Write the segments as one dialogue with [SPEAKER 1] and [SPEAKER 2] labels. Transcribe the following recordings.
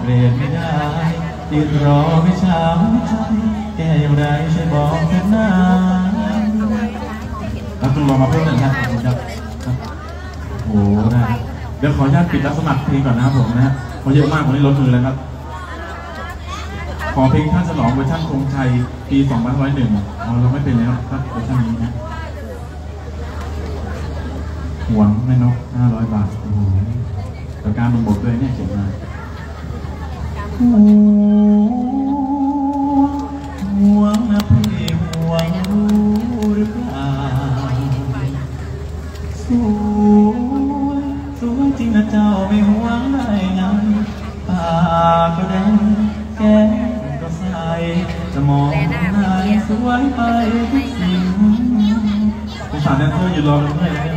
[SPEAKER 1] เปลี่ยนไม่ได้ยืนรอไม่ช้าใจแก้อย่างไรช่วยบอกเถิดนะแล้วคุณลองมาเพิ่มหนึ่งครับโอ้โหนะเดี๋ยวขออนุญาตปิดรับสมัครเพลงก่อนนะครับผมนะเพราะเยอะมากวันนี้ลดมือแล้วครับขอเพลงท่านฉลองเวอร์ชันคงชัยปี2501เราไม่เป็นแล้วครับเวอร์ชันนี้นะหวังแม่นก500 บาทโอ้โหแต่การลงบทด้วยเนี่ยเขียนมาห่วงนะพี่ห่วงรู้หรือเปล่าสวยจริงนะเจ้าไม่ห่วงได้ไงปากก็แดงแก้มก็ใสจะมองนายสวยไปทุกสิ่งสงสารแดนเซอร์อยู่รอเรื่อยๆใช่ไหม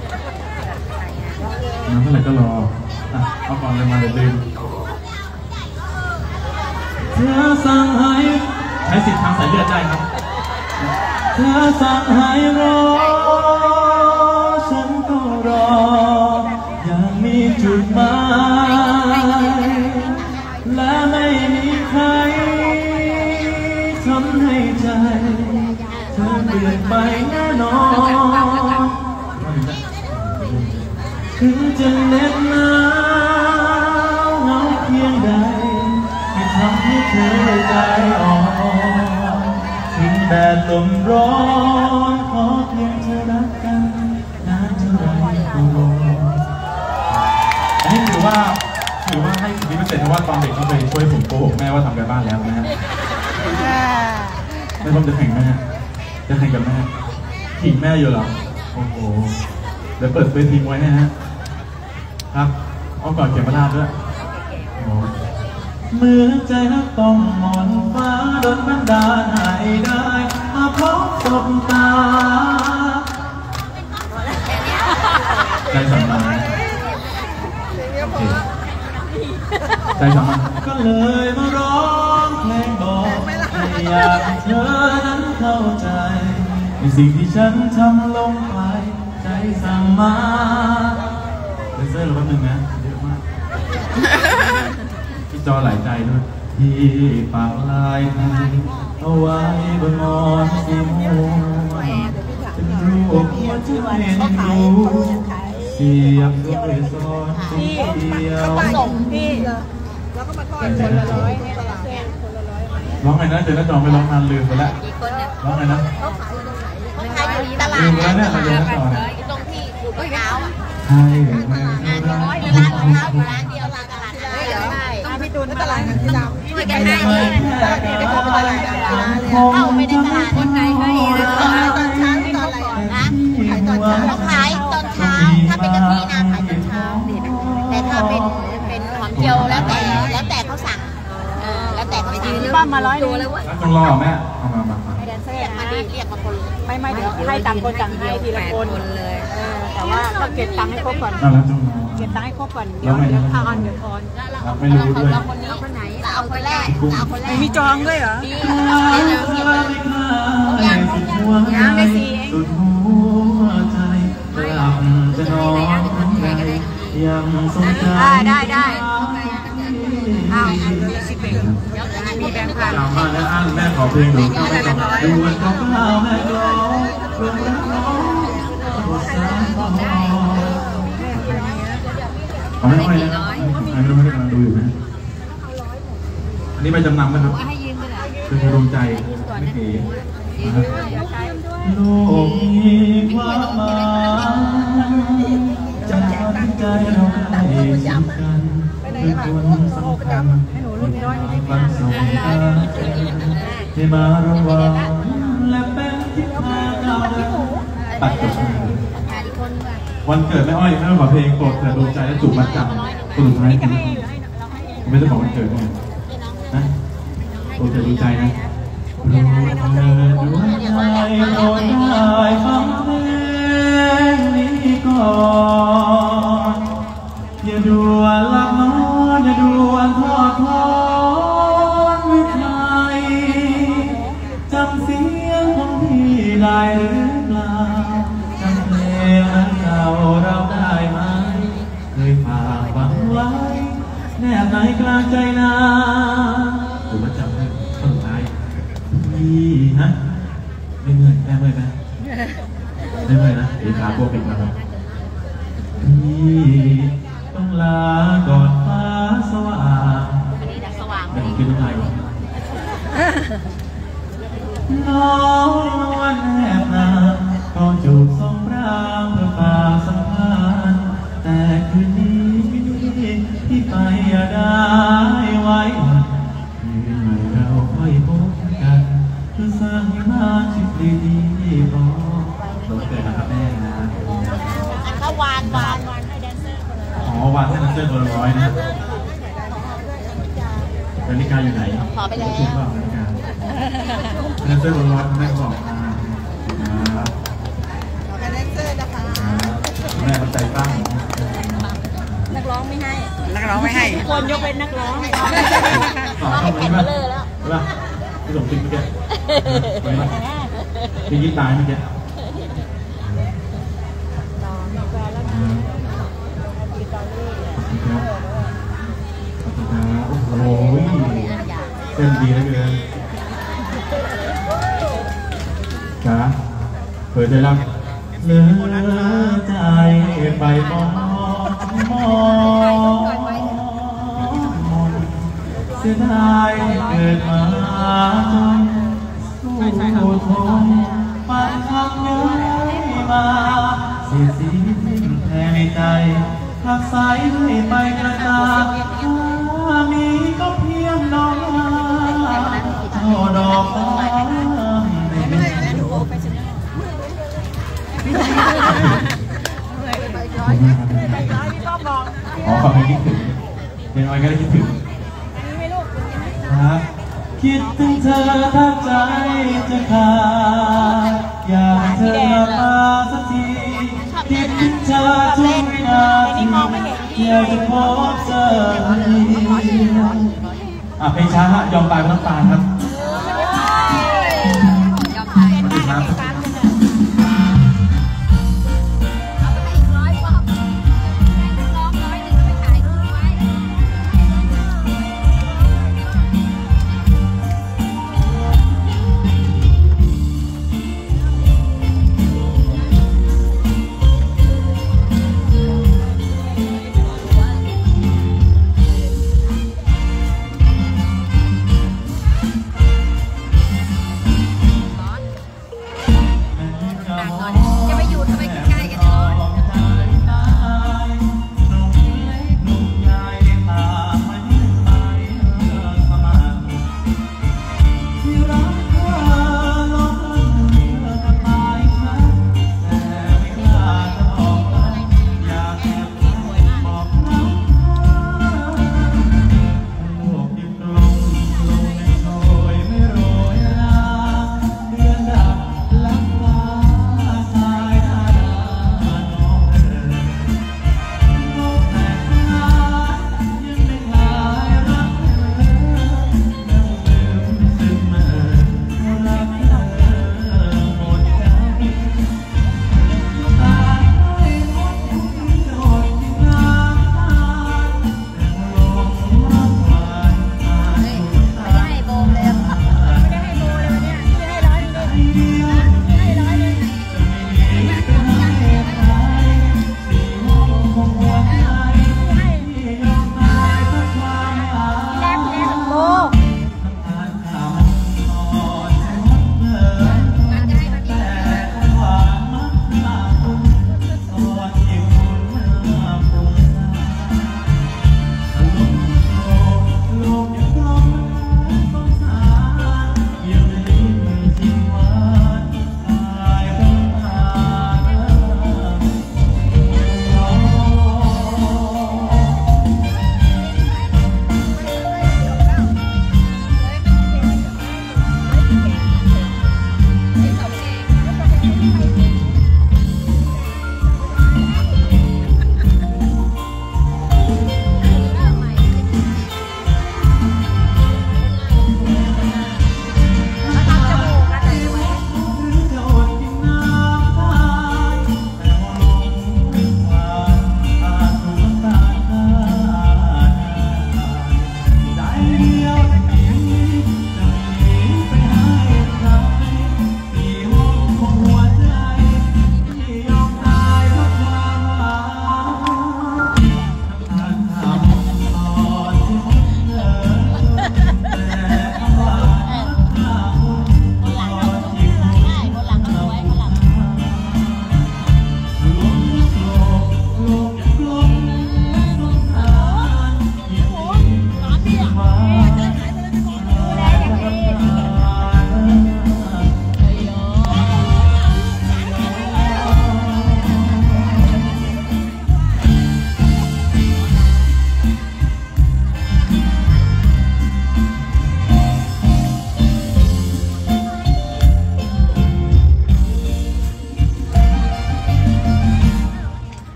[SPEAKER 1] น้ำเท่าไหร่ก็รอเอาก่อนเลยมาเดี๋ยวลืมเธอสั่งให้ใช้สิทธิ์ทางสายเลือดได้ครับเธอสั่งให้รอฉันก็รอยังมีจุดหมายและไม่มีใครทำให้ใจเธอเปลี่ยนไปแน่นอนถึงจะเหน็บหนาวเหงาเพียงใดไม่ทำให้เธอใจอ่อนถึงแดดลมร้อนขอเพียงเธอรักกันนานเท่าไรก็รออันนี้ถือว่าให้สิ่งที่ไม่เสร็จเพราะว่าตอนเด็กต้องไปช่วยผมโกหกแม่ว่าทำการบ้านแล้วนะฮะแม่ผมจะแข่งแม่จะแข่งกับแม่ขิงแม่อยู่เหรอโอ้โหเดี๋ยวเปิดเฟซทิ้งไว้นะฮะครับเอาก่อนเขียนมาลาดด้วยเมื่อใจนักต้องมนฟ้าโดนบันดาลให้ได้มาพบสบตาใจสั่งมาใจสั่งมาก็เลยมาร้องเพลงบอกให้อยากให้เธอนั้นเข้าใจในสิ่งที่ฉันทำลงไปใจสั่งมาเลเซอร์หรือว่าหนึ่งนะเยอะมากพี่จอหลายใจด้วยที่ปากลายไทยเอาไว้บนมอนสีม่วงเป็นรูปหัวใจเห็นดูเสียบด้วยซ้อนสีเดียวส่งพี่แล้วก็มาทอดคนละ100เนี่ยร้องไงนะเดี๋ยวน้าจองไปร้องนานลืมไปแล้วร้องไงนะลืมแล้วเนี่ยเราจะน้าจองตรงที่อยู่บนเท้าให้ร้านเดียวร้านตลาดได้เหรอพี่ตูนตลาดที่ดำช่วยกันให้เข้าไปในตลาดคนไหนให้ตอนเช้าตอนอะไรนะเขาขายตอนเช้าถ้าเป็นกะทินะขายตอนเช้าแต่ถ้าเป็นหอมเจียวแล้วแต่เขาสั่งแล้วแต่เขาสั่งป้ามา100ตัวแล้วต้องรอแม่เอามาเรียกมาคนไม่เดี๋ยวให้ต่างคนต่างให้ทีละคนเลยแต่ว่าต้องเก็บตังค์ให้ครบก่อนเก็บตังค์ให้ครบก่อนเดี๋ยวทอนไม่รู้ด้วยเราคนนี้คนไหนเอาคนแรกไม่มีจองด้วยเหรอยังได้4เองได้เอามีแบงค์พันมาแล้วแม่ขอเพลงดูวันเขาเล่าแม่ร้องเอาไม่ค่อยนะไม่รู้ไม่กำลังดูอยู่นะอันนี้ไปจำนำนะครับเป็นดวงใจไม่เก๋โลกมีความหมายจากใจเราได้สัมพันธ์คือคนสำคัญวันสงกรานต์ที่มาระวังและเป็นทิศทางเราตัดจบวันเกิดแม่อ้อยไม่ต้องขอเพลงโปรดเถิดดวงใจและจูบมัดจำตัวสุดท้ายไม่ต้องบอกวันเกิดไงนะโปรดเถิดดวงใจนะโปรดเถิดดวงใจโปรดได้ฟังเพลงนี้ก่อนอย่าด่วนหลับนอนอย่าด่วนทอดทอนวิถีจำเสียงของพี่ได้หรือเปล่าจำเพลงนั้นเราได้ไหมเคยฝากฝังไว้แนบในกลางใจนาหรือว่าจำได้ต้นท้ายพี่ฮะไม่เมื่อยแม่เมื่อยไหมไม่เมื่อยนะเดี๋ยวขาโบปิดมาครับพี่ต้องลาก่อนฟ้าสว่างไม่ต้องคิดต้องไงน้องวันแอบนางก่อนจูบสองพรางเพื่อฝ่าสัมพันธ์แต่คืนนี้ที่ไปอย่าได้ไว้คืนใหม่เราค่อยพบกันเพื่อสร้างให้มาชิดดีๆบอกโดนเกิดนะครับแม่นะ
[SPEAKER 2] เขาวางให้แดนเซอร์คนละร้อย
[SPEAKER 1] อ๋อวางให้แดนเซอร์คนละร้อยนะนาฬิกาอยู่ไหน
[SPEAKER 2] ขอไปแล้ว
[SPEAKER 1] นาฬิกาแดนเซอร์คนละร้อยแม่บอกมา
[SPEAKER 2] ขอไปแดนเซอร์นะคะ
[SPEAKER 1] แม่เข้าใจตั้ง
[SPEAKER 2] นักร้องไม่ให้คนยกเป็นนักร้องให้แข่งมาเลยแล้ว
[SPEAKER 1] ใช่ป่ะพี่สมติ๊กเมื่อกี้พี่ยิ้มตายเมื่อกี้โอ้ยเต้นดีเหลือเกินจ้าเปิดใจรับเลือใจไปมองเสียดายเกิดมาจนสู้ทนปันทางเย้ยมาเสียสีแทนในใจหักสายให้ไปกระตามีก็เพียงน้องช่อดอกฟ้าขอความคิดถึงเด็กน้อยก็ได้คิดถึงคิดถึงเธอถ้าใจจะขาดอยากเธอมาสักทีคิดถึงเธอทุกวินาทีอยากจะพบเจอเพลงช้ายอมตายเพราะน้ำตาครับ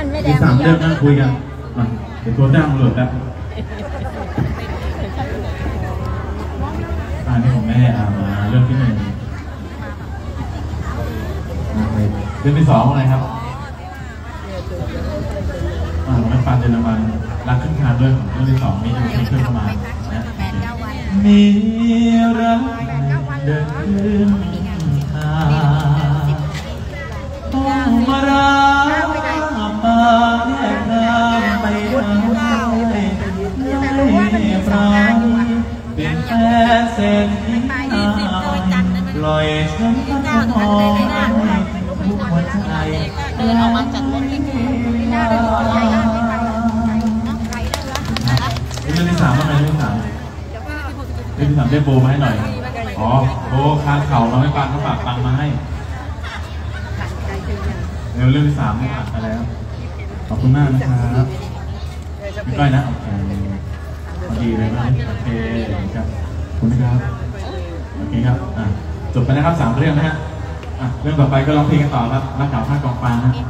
[SPEAKER 2] านไม่แด
[SPEAKER 1] ที่
[SPEAKER 2] ง
[SPEAKER 1] 3เรื่องนั่งคุยกันมาเดี๋ยวตัวจ้างตำรวจแล้วอันนี้ของแม่มาเรื่องที่1เรื่องที่2อะไรครับไม่ฟันเยอรมันรักขึ้นคานด้วยเรื่องที่2นี้จะมีขึ้นเข้ามามีรักเดินขึ้นคานต้องมารักมาแยกทางไปได้ปลายเป็นแค่เส้นที่ปล่อยฉันก็มองทุกหัวใจ
[SPEAKER 2] เดินออกมาจากรถที่หน้าเดินออกมา
[SPEAKER 1] เรื่องที่3ว่าไงเรื่องที่3ได้โบมาให้หน่อยอ๋อโบคาเข่าเราไม่ปังเขาฝากปังมาให้เรื่องที่3ไม่อัดมาแล้วขอบคุณมากนะครับพี่ก้อยนะโอเคพอดีเลยนะโอเคครับคุณครับโอเคครับจบไปนะครับ3เรื่องนะฮะเรื่องต่อไปก็ร้องเพลงกันต่อครับรักเก่าข้างกองฟางนะ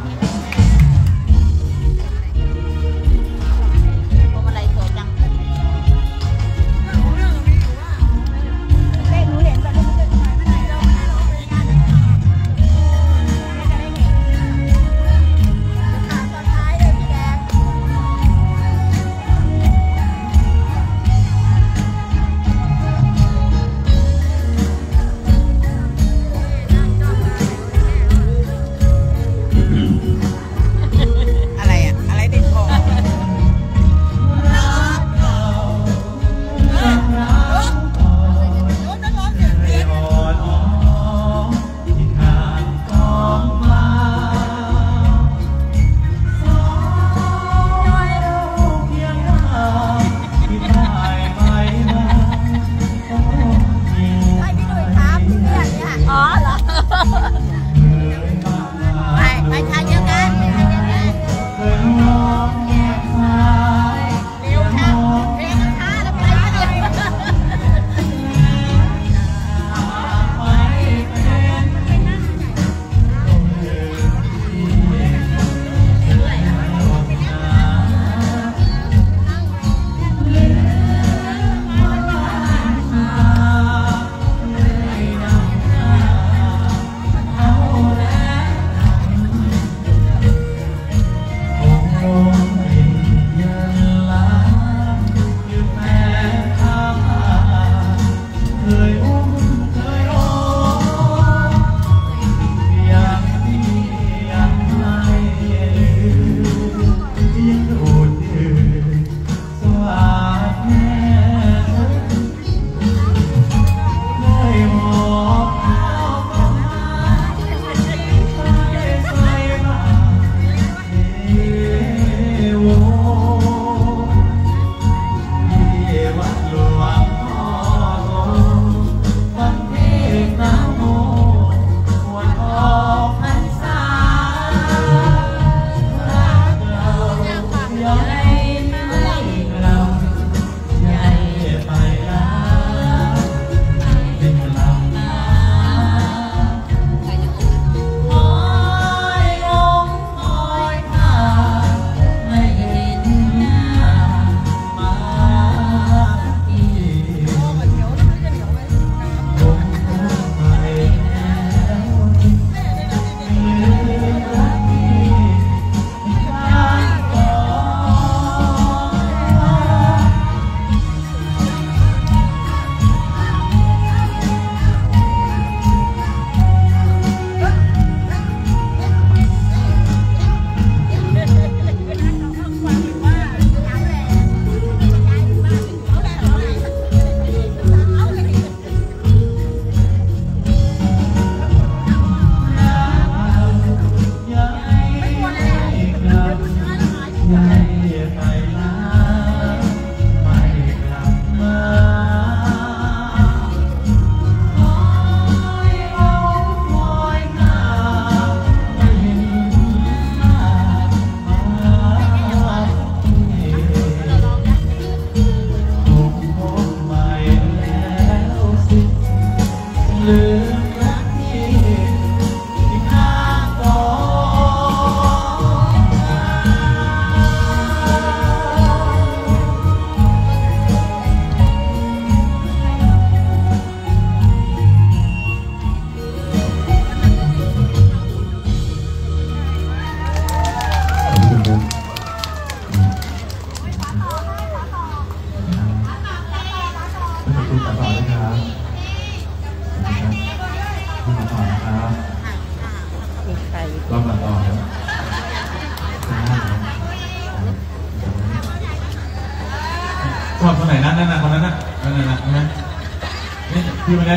[SPEAKER 1] ชอบคนไหนนั่นน่ะคนนั้นน่ะนั่นน่ะนะนี่พี่มาเนี้ย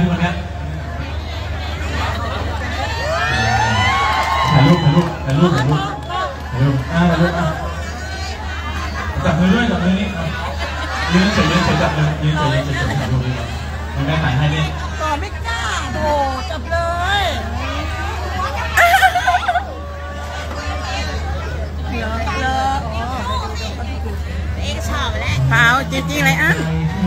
[SPEAKER 1] ถ่ายรูปถ่ายรูปจับมือด้วยจับมือนี่ยืนเฉยจับมือยืนเฉยถ่ายรูปด้วยแม่ถ่ายให้นี่
[SPEAKER 2] ต่อไม่กล้าโถจับเลยเองชอบแล้วเปล่าจริงๆเลยอ่ะ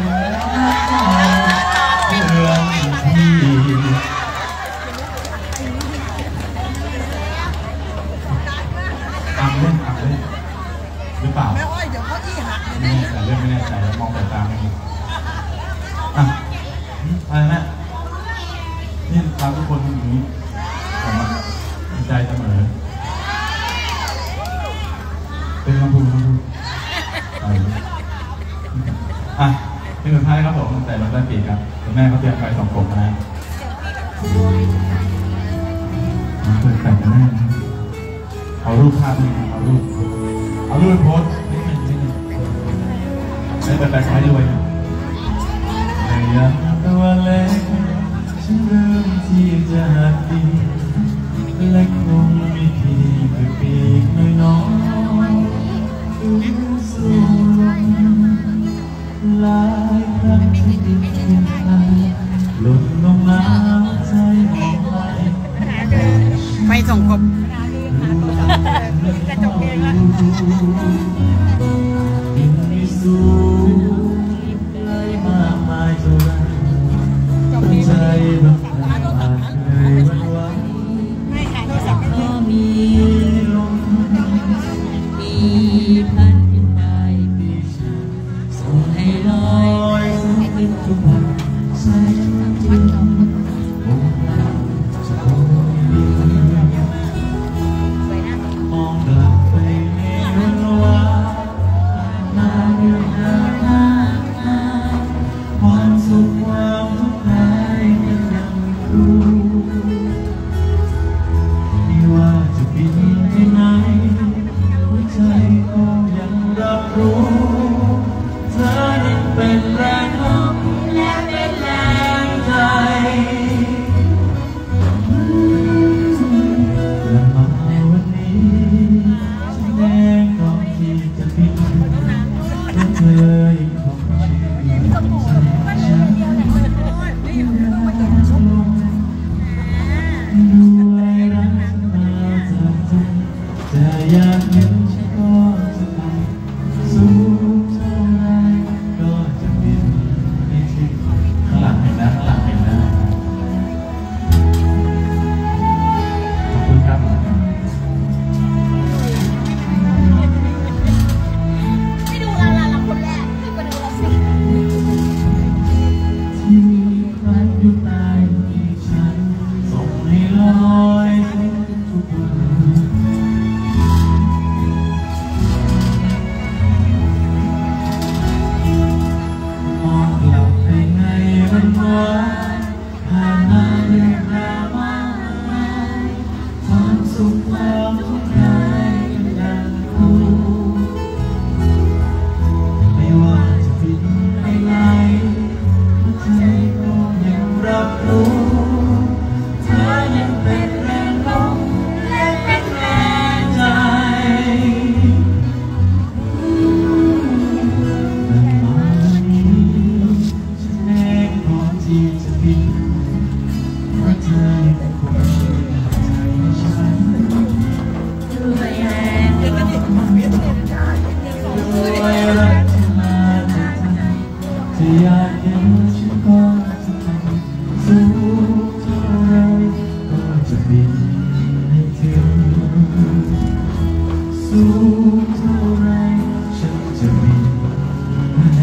[SPEAKER 1] ทำเล่นหรือเปล่า
[SPEAKER 2] แม่อ้อยเดี๋ยวเขาอี้หักเลยนะ
[SPEAKER 1] แต่เรื่องไม่แน่ใจมองแต่ตาไม่ดีอ่ะอะไรนะนี่พาทุกคนอย่างนี้ผมดีใจเสมอเป็นคำพูดอ่ะนี่สุดท้ายครับผมแต่เราได้ปีกครับคุณแม่เขาเตรียมไฟ2 ผมนะเปิดแต่งกันแน่เอารูปภาพนี่เอารูปไปโพสได้เปิดแต่งให้ด้วยในยามตัวเล็กฉันเริ่มที่จะหัดดีและคงมีเพียงปีกน้อยๆสูงหลายครั้งที่ดินหล่นลงมาใจหาย
[SPEAKER 2] ไปส่งกบกระจกเองละ
[SPEAKER 1] ยิ่งมีสูงไกลมากมายเท่าไรใจแบบผ่านเลยวันวันก็มีลมมีพันขึ้นไปปีฉันส่งให้ลอยส่งขึ้นทุกวันใช่จริงมุ่งมั่นจะคงดีมองกลับไปในวันวานมาเรื่องราวมากมายความสุขความทุกข์ใจยังรู้ไม่ว่าจะเป็นที่ไหนหัวใจก็ยังรับรู้เธอนั้นเป็นแรงลมและเป็นแรงใจและมาวันนี้ฉันเองก็ที่จะบินเพราะเธอยังคงชื่นใจฉันด้วยรักมาจากใจจะอยากเห็นฉันก็จะไปสูงเท่าไรก็จะบินไม่ถึงข้างหลังเห็นนะข้างหลังเห็นนะขอบคุณครับ
[SPEAKER 2] ไม่ดูเราคนแรกมาดูเราสิ
[SPEAKER 1] ที่ครั้งอยู่ใต้ที่ฉันส่งให้ลอยทุกวันมองกลับไปในวันวานผ่านมาเรื่องราวมากมายความสุขความทุกข์ใจยังรู้ไม่ว่าจะบินไปไหนหัวใจก็ยังรับรู้เธอยังเป็นแรงลมและเป็นแรงใจและมาวันนี้ฉันเองพร้อมที่จะบินเพราะเธอยังคงเชื่อใจฉันด้วยรักที่มาจากใจจะอยากเห็นฉันก็จะไปสูงเท่าไรก็จะบินให้ถึงสูงเท่าไรฉันจะบินให้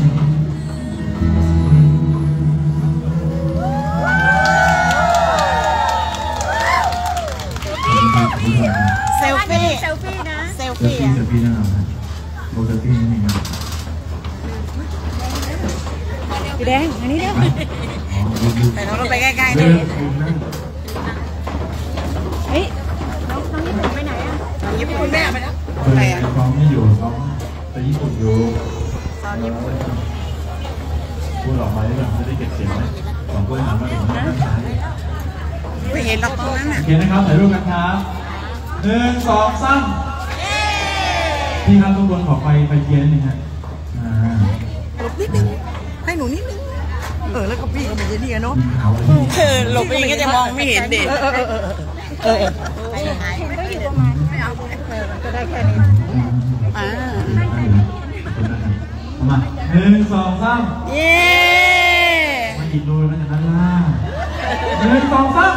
[SPEAKER 2] เซลฟี่นะเซลฟี่อ่ะ
[SPEAKER 1] เซลฟี่แน่นอนครับโรเซลฟี่นี่ครับ
[SPEAKER 2] พี่แดงอันนี้เด้อแต่เราไปใกล้ๆ
[SPEAKER 1] เล
[SPEAKER 2] เลย ย
[SPEAKER 1] เฮ้ย
[SPEAKER 2] น้องญี่ปุ่นไปไหนอ่ะญี่ปุ่นแม่ไปแล้ว
[SPEAKER 1] ไปฟ้องไม่อยู่ฟ้องไปญี่ปุ่นอยู่
[SPEAKER 2] ตอนญี่ปุ่น
[SPEAKER 1] พูดออกมาได้แบบจะได้เก็บเสียงไหมสองคนหันมาถึงด้านซ้าย
[SPEAKER 2] ไม่เห็นหรอกตรงนั้นน่ะ
[SPEAKER 1] โอเคนะครับถ่ายรูปกันครับ1 2 3พี่ครับทุกคนขอไฟเทียนนิดนึงฮะ
[SPEAKER 2] หลบนิดนึงให้หนูนิดนึงแล้วก็พี่ก็ไม่ใช่นี่กันเนาะหลบเองก็จะมองไม่เห็นเด็กเห็นก็อยู่ประมาณไม่เอาก็ได้แค่นี้
[SPEAKER 1] มา1 2 3
[SPEAKER 2] เย้
[SPEAKER 1] มาอีกดูมันจะนั่นล่ะ1 2 3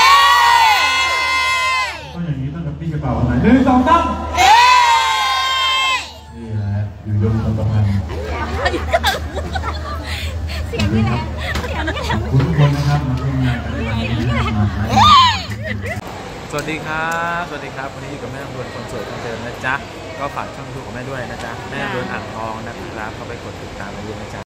[SPEAKER 1] ต้องอย่างนี้ต้องกับพี่กระเป๋าอะไร1 2 3นี่แหละอยู่ยงตรงประมาณ
[SPEAKER 2] เสียงนี่แหละ
[SPEAKER 1] ขอบคุณทุกคนนะครับมาร่วมงานกันในวันนี้นะครับ
[SPEAKER 3] สวัสดีครับวันนี้อยู่กับแม่ลำดวนคนสวยคนเดิมนะจ๊ะก็ฝากช่องยูทูบของแม่ด้วยนะจ๊ะแม่ลำดวนอ่างทองนะครับเข้าไปกดติดตามกันเยอะนะจ๊ะ